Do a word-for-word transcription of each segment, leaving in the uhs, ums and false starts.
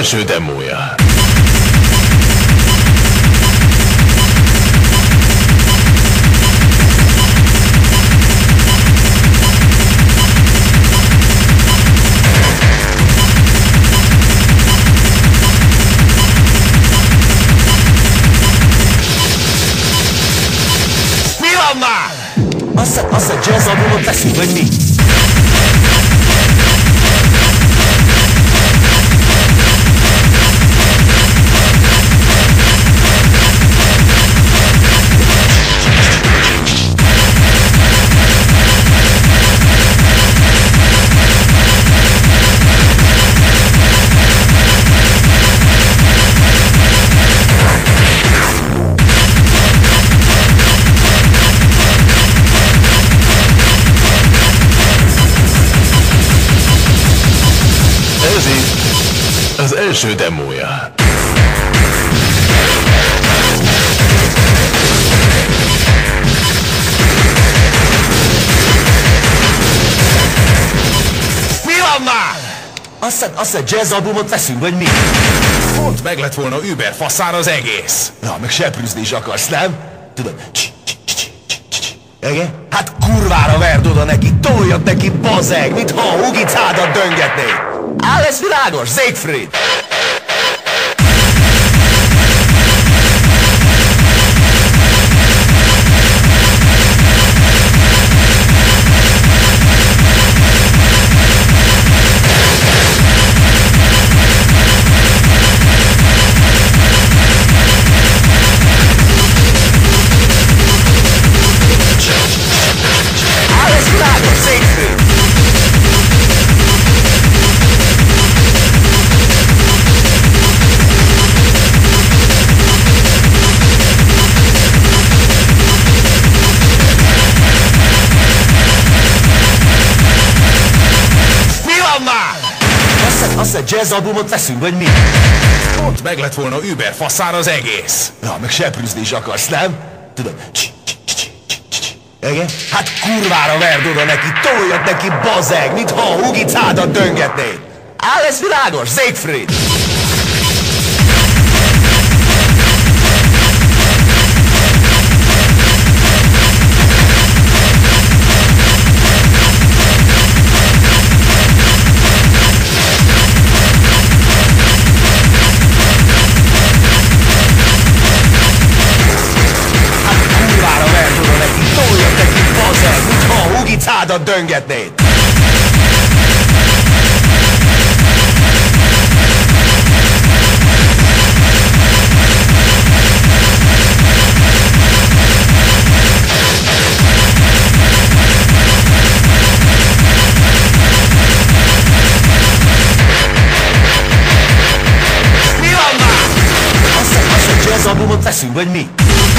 első demója. Mi van már? Azt a, azt a jazz albumot veszünk, vagy mi? Ez itt az első demója. Mi van már? Azt a, azt a jazz albumot veszünk, vagy mi? Pont meg lett volna Uber faszára az egész. Na, meg seprűzni is akarsz, nem? Tudod, csi, csi, csi, csi, csi, csi. Igen? Hát kurvára verd oda neki, toljad neki, bazeg, mintha a hugicádat döngetnéd. Áll ez világos, Siegfried! Áll ez világos, Siegfried! Azt a jazz albumot veszünk, vagy mi? Pont meg lett volna Uber faszára az egész. Na, meg seprűzni is akarsz, nem? Tudod, csi, csi, csi, csi, csi. Igen? Hát kurvára verd oda neki, toljad neki, bazeg, mintha a hugicádat döngetnéd. Áll ez világos, Siegfried! Hugicádat döngetnéd! Mi van már? Azt a, azt a jazz albumot veszünk, vagy mi?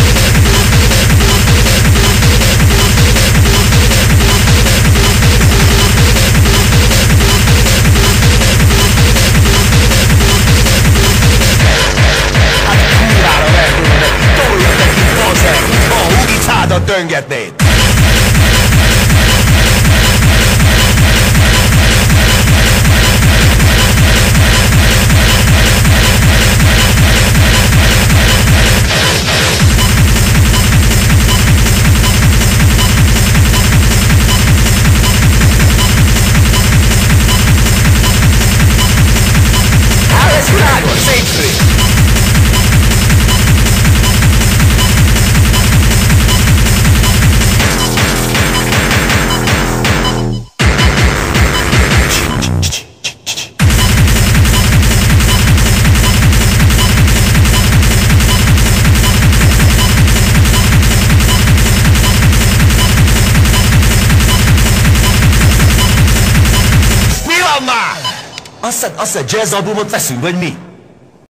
Döngetnéd! Áll ez világos, Siegfried! Azt a, azt a jazz albumot veszünk, vagy mi?